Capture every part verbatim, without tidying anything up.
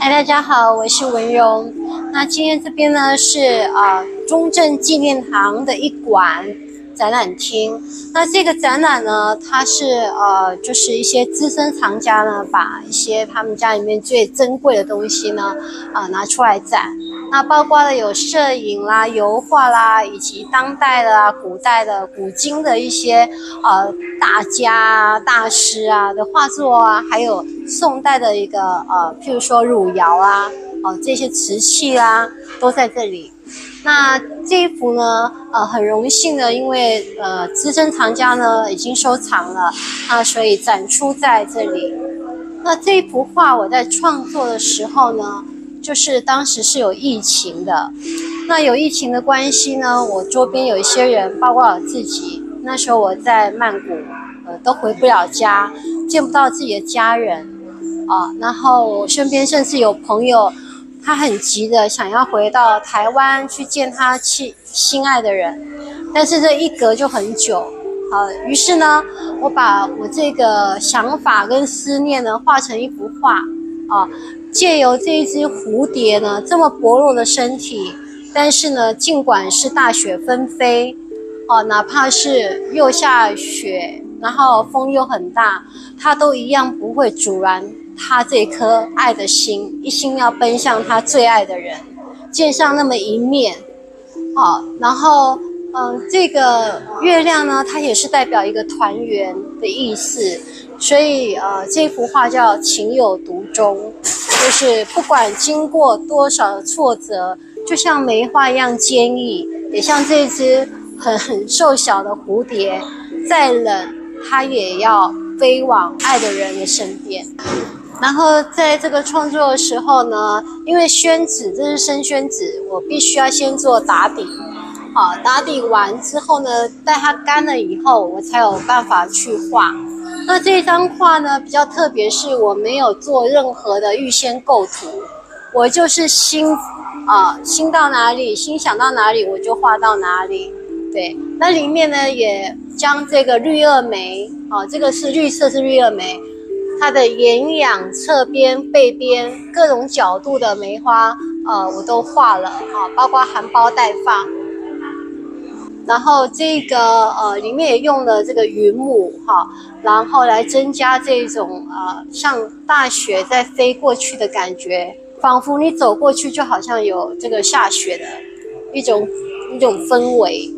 嗨，大家好，我是文荣。那今天这边呢是呃中正纪念堂的一馆展览厅。那这个展览呢，它是呃就是一些资深藏家呢，把一些他们家里面最珍贵的东西呢，呃拿出来展。那包括了有摄影啦、油画啦，以及当代的啊、古代的、古今的一些呃大家啊、大师啊的画作啊，还有宋代的一个呃，譬如说汝窑啊，哦、呃、这些瓷器啦、啊，都在这里。那这一幅呢，呃，很荣幸的，因为呃资深藏家呢已经收藏了，啊，所以展出在这里。那这一幅画我在创作的时候呢，就是当时是有疫情的。那有疫情的关系呢，我周边有一些人，包括我自己，那时候我在曼谷，呃，都回不了家，见不到自己的家人，啊，然后我身边甚至有朋友。他很急的想要回到台湾去见他亲心爱的人，但是这一隔就很久。好，于是呢，我把我这个想法跟思念呢画成一幅画啊，借由这一只蝴蝶呢这么薄弱的身体，但是呢，尽管是大雪纷飞，哦、啊，哪怕是又下雪，然后风又很大，它都一样不会阻拦他这颗爱的心，一心要奔向他最爱的人，见上那么一面，好，然后，嗯，这个月亮呢，它也是代表一个团圆的意思，所以，呃，这幅画叫情有独钟，就是不管经过多少的挫折，就像梅花一样坚毅，也像这只很很瘦小的蝴蝶，再冷，它也要飞往爱的人的身边。然后在这个创作的时候呢，因为宣纸这是生宣纸，我必须要先做打底，好，打底完之后呢，待它干了以后，我才有办法去画。那这张画呢比较特别，是我没有做任何的预先构图，我就是心啊、呃、心到哪里，心想到哪里我就画到哪里。对，那里面呢也将这个绿萼梅，啊、呃，这个是绿色是绿萼梅。它的沿仰、侧边、背边各种角度的梅花，呃，我都画了啊，包括含苞待放。然后这个呃里面也用了这个云母哈，然后来增加这种呃像大雪在飞过去的感觉，仿佛你走过去就好像有这个下雪的一种一种氛围。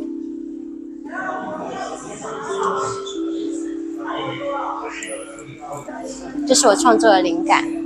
这是我创作的灵感。